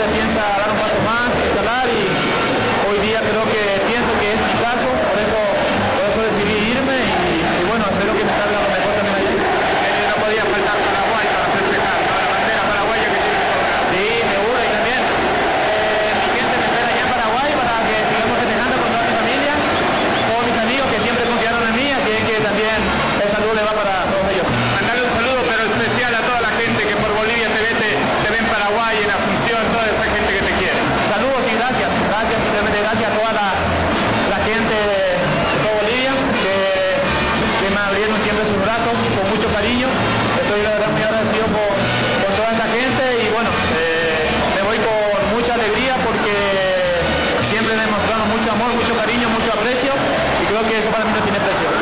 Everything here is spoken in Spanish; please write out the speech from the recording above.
piensa dar un paso más, escalar, y hoy día pienso que es mi caso, por eso decidí irme y bueno, espero que me salga lo mejor también allá. No podía faltar Paraguay para festejar, ¿no? La bandera paraguaya que tiene que colocar. Sí, seguro, y también mi gente me espera allá en Paraguay para que sigamos festejando con toda mi familia, todos mis amigos que siempre confiaron en mí, así es que también el saludo le va para todos ellos. Mandale un saludo pero especial a toda la gente que por Bolivia te ve en Paraguay, en Asunción, toda esa gente que te quiere. Saludos y gracias, simplemente gracias a toda la gente de toda Bolivia que me abrieron siempre sus brazos con mucho cariño. Estoy de verdad muy agradecido por toda esta gente y bueno, me voy con mucha alegría porque siempre me demostraron mucho amor, mucho cariño, mucho aprecio y creo que eso para mí no tiene precio.